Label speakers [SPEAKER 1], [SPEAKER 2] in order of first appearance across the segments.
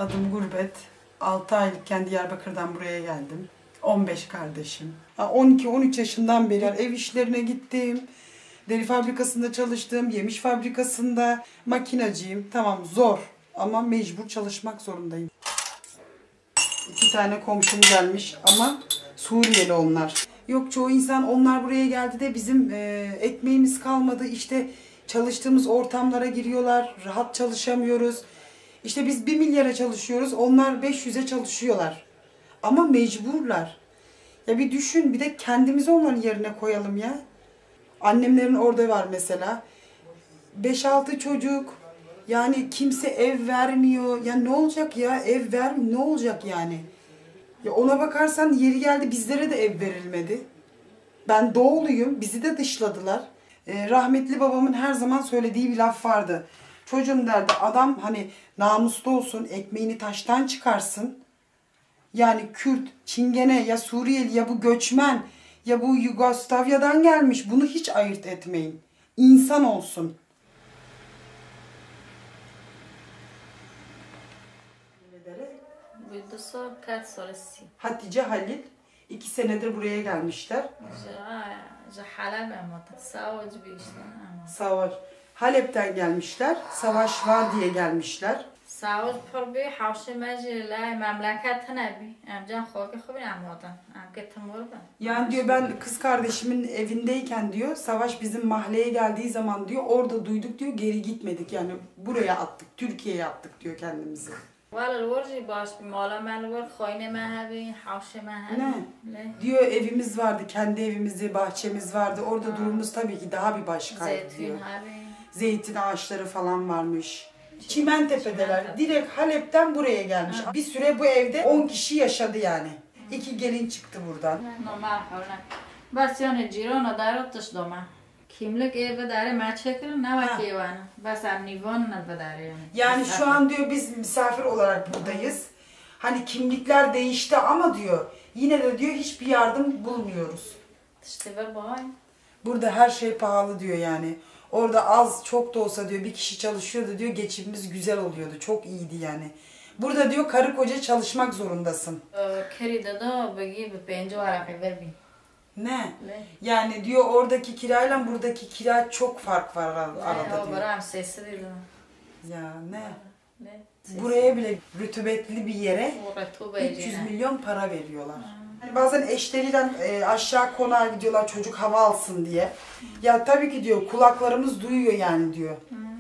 [SPEAKER 1] Adım Gurbet. 6 aylıkken Diyarbakır'dan buraya geldim. 15 kardeşim. 12-13 yaşından beri ev işlerine gittim. Deri fabrikasında çalıştım, yemiş fabrikasında. Makinacıyım. Tamam, zor ama mecbur çalışmak zorundayım. 2 tane komşum gelmiş ama Suriyeli onlar. Yok, çoğu insan onlar buraya geldi de bizim ekmeğimiz kalmadı. İşte çalıştığımız ortamlara giriyorlar. Rahat çalışamıyoruz. İşte biz 1 milyara çalışıyoruz. Onlar 500'e çalışıyorlar. Ama mecburlar. Ya bir düşün, bir de kendimizi onların yerine koyalım ya. Annemlerin orada var mesela. 5-6 çocuk. Yani kimse ev vermiyor. Ya ne olacak ya? Ev ne olacak yani? Ya ona bakarsan yeri geldi bizlere de ev verilmedi. Ben doğuluyum. Bizi de dışladılar. Rahmetli babamın her zaman söylediği bir laf vardı. Çocuğum derdi, adam hani namuslu olsun, ekmeğini taştan çıkarsın. Yani Kürt, Çingene, ya Suriyeli, ya bu göçmen, ya bu Yugoslavya'dan gelmiş. Bunu hiç ayırt etmeyin. İnsan olsun. Hatice Halil 2 senedir buraya gelmişler. Savaş. Halep'ten gelmişler. Savaş var diye gelmişler.
[SPEAKER 2] Savaş pırbi havşe meclile memleket nebi. Amcan xoki xobi amadan.
[SPEAKER 1] Yani diyor, ben kız kardeşimin evindeyken diyor, savaş bizim mahalleye geldiği zaman diyor, orada duyduk diyor, geri gitmedik. Yani buraya attık, Türkiye'ye attık diyor kendimizi. Ne? Diyor, evimiz vardı, kendi evimizi, bahçemiz vardı. Orada durumumuz tabii ki daha bir başkaydı diyor. Zeytin ağaçları falan varmış. Çimentepe'deler. Direkt Halep'ten buraya gelmiş. Bir süre bu evde 10 kişi yaşadı yani. 2 gelin çıktı buradan.
[SPEAKER 2] Bas yani cirona daratış doma. Kimlik ev dare maçekir ne vakiyana. Bas amnivan ne dare yani.
[SPEAKER 1] Yani şu an diyor biz misafir olarak buradayız. Hani kimlikler değişti ama diyor yine de diyor hiçbir yardım bulmuyoruz.
[SPEAKER 2] İşte ve bay.
[SPEAKER 1] Burada her şey pahalı diyor yani. Orada az çok da olsa diyor bir kişi çalışıyordu diyor, geçimimiz güzel oluyordu. Çok iyiydi yani. Burada diyor karı koca çalışmak zorundasın.
[SPEAKER 2] Keride de bagi bir penci var verbi.
[SPEAKER 1] Ne? Yani diyor oradaki kirayla buradaki kira çok fark var arada diyor.
[SPEAKER 2] Obaram sesi değil.
[SPEAKER 1] Ya ne? Buraya bile rütubetli bir yere 300 milyon para veriyorlar. Yani bazen eşleriyle aşağı konağa gidiyorlar çocuk hava alsın diye. Ya tabii ki diyor kulaklarımız duyuyor yani diyor.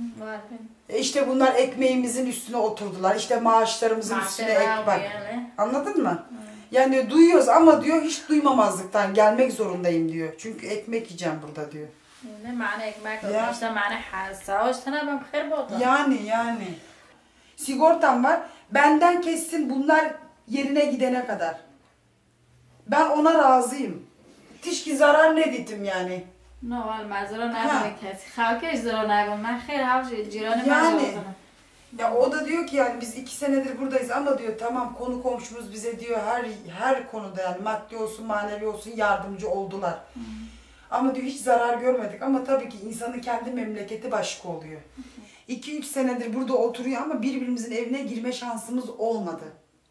[SPEAKER 1] İşte bunlar ekmeğimizin üstüne oturdular. İşte maaşlarımızın üstüne bak. Anladın mı? Yani duyuyoruz ama diyor hiç duymamazlıktan gelmek zorundayım diyor. Çünkü ekmek yiyeceğim burada diyor.
[SPEAKER 2] Ne mana ekmek işte mana savaş sana ben khair boldu.
[SPEAKER 1] Yani sigortam var. Benden kessin bunlar yerine gidene kadar. Ben ona razıyım. Tişki zarar ne dedim yani.
[SPEAKER 2] No val mazara ne kes. Halke zarar ne ben khair havcı ciranı
[SPEAKER 1] yani. Ya o da diyor ki yani biz 2 senedir buradayız ama diyor tamam konu komşumuz bize diyor her konuda yani maddi olsun manevi olsun yardımcı oldular. Ama diyor hiç zarar görmedik ama tabii ki insanın kendi memleketi başka oluyor. 2-3 senedir burada oturuyor ama birbirimizin evine girme şansımız olmadı.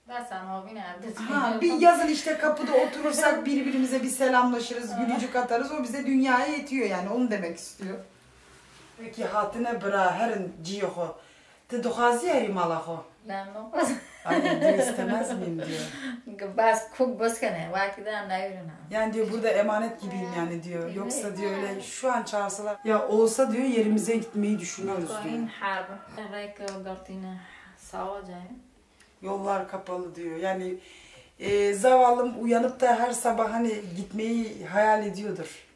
[SPEAKER 1] Bir yazın işte kapıda oturursak birbirimize bir selamlaşırız, gülücük atarız, o bize dünyaya yetiyor yani onu demek istiyor. Peki hatine bıra herin ciyoho. Te dohazi erim alaho. Ay diyor istemez miyim diyor.
[SPEAKER 2] Bas kuk baskane vakiden ne yürüne.
[SPEAKER 1] Yani diyor burada emanet gibiyim yani diyor. Yoksa diyor öyle şu an çağırsalar. Ya olsa diyor yerimize gitmeyi düşünüyoruz diyor. Yollar kapalı diyor. Yani zavallım uyanıp da her sabah hani gitmeyi hayal ediyordur.